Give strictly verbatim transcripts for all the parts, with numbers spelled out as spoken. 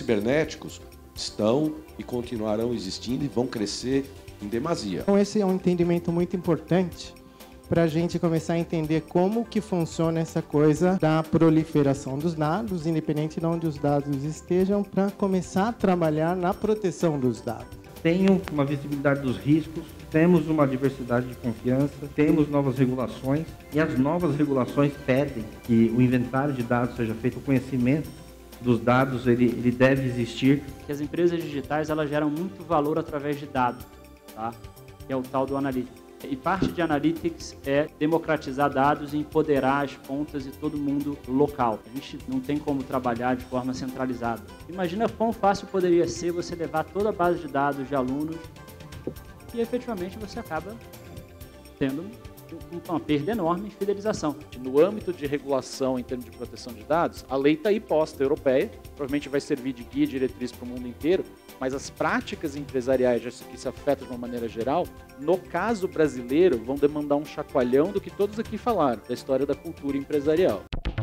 cibernéticos estão e continuarão existindo e vão crescer em demasia. Então esse é um entendimento muito importante para a gente começar a entender como que funciona essa coisa da proliferação dos dados, independente de onde os dados estejam, para começar a trabalhar na proteção dos dados. Tenho uma visibilidade dos riscos, temos uma diversidade de confiança, temos novas regulações e as novas regulações pedem que o inventário de dados seja feito, o conhecimento dos dados ele, ele deve existir. Que as empresas digitais elas geram muito valor através de dados, tá? Que é o tal do analytics. E parte de analytics é democratizar dados e empoderar as pontas e todo mundo local. A gente não tem como trabalhar de forma centralizada. Imagina quão fácil poderia ser você levar toda a base de dados de alunos e efetivamente você acaba tendo uma perda enorme em fidelização. No âmbito de regulação em termos de proteção de dados, a lei está aí posta, europeia, provavelmente vai servir de guia e diretriz para o mundo inteiro, mas as práticas empresariais que se afetam de uma maneira geral, no caso brasileiro, vão demandar um chacoalhão do que todos aqui falaram, da história da cultura empresarial.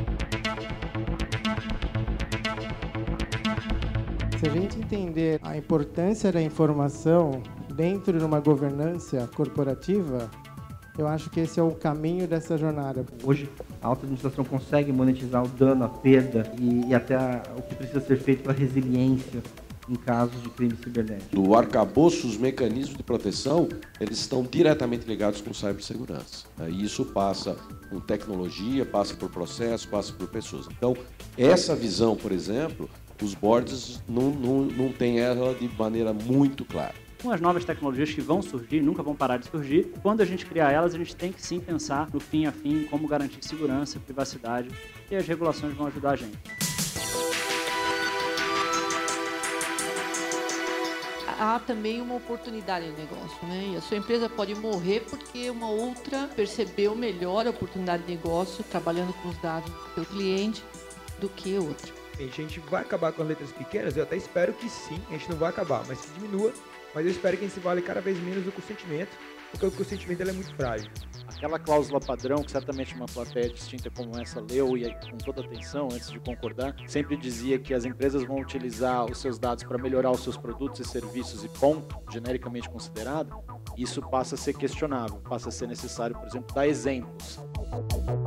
Se a gente entender a importância da informação dentro de uma governança corporativa, eu acho que esse é o caminho dessa jornada. Hoje, a alta administração consegue monetizar o dano, a perda e, e até a, o que precisa ser feito para resiliência em casos de crime cibernético. Do arcabouço, os mecanismos de proteção, eles estão diretamente ligados com cibersegurança. E isso passa por tecnologia, passa por processo, passa por pessoas. Então, essa visão, por exemplo, os boards não, não, não têm ela de maneira muito clara. Com as novas tecnologias que vão surgir, nunca vão parar de surgir, quando a gente criar elas, a gente tem que sim pensar no fim a fim, como garantir segurança, privacidade, e as regulações vão ajudar a gente. Há também uma oportunidade de negócio, né? E a sua empresa pode morrer porque uma outra percebeu melhor a oportunidade de negócio trabalhando com os dados do seu cliente do que outra. A gente vai acabar com as letras pequenas? Eu até espero que sim, a gente não vai acabar, mas que diminua. Mas eu espero que a gente se vale cada vez menos do consentimento, porque o consentimento ele é muito frágil. Aquela cláusula padrão, que certamente uma plateia distinta como essa leu e com toda atenção, antes de concordar, sempre dizia que as empresas vão utilizar os seus dados para melhorar os seus produtos e serviços e ponto, genericamente considerado, isso passa a ser questionável, passa a ser necessário, por exemplo, dar exemplos.